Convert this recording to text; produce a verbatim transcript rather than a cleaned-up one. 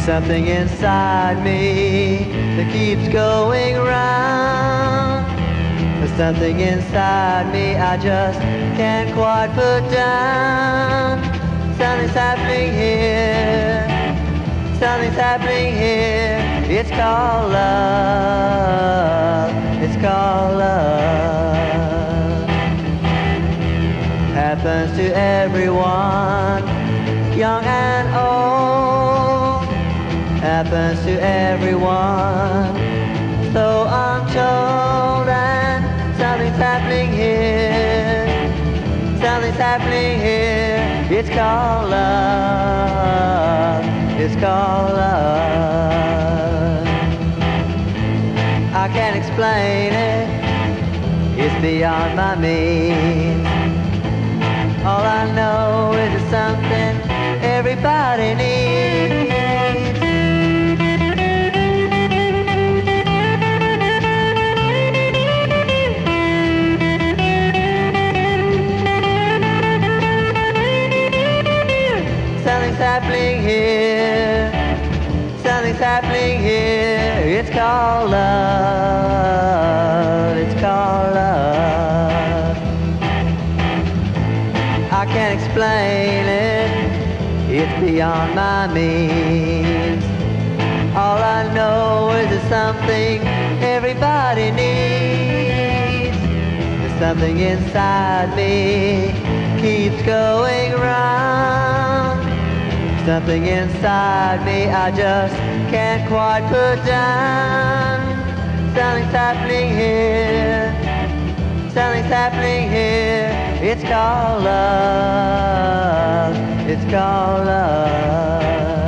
Something inside me that keeps going round. There's something inside me I just can't quite put down. Something's happening here. Something's happening here. It's called love. It's called love. Happens to everyone, young and old. Happens to everyone, so untold. And something's happening here. Something's happening here. It's called love. It's called love. I can't explain it. It's beyond my means. All I know is it's something everybody needs. Something's happening here. Something's happening here. It's called love. It's called love. I can't explain it. It's beyond my means. All I know is it's something everybody needs. There's something inside me keeps going round. Something inside me I just can't quite put down. Something's happening here. Something's happening here. It's called love. It's called love.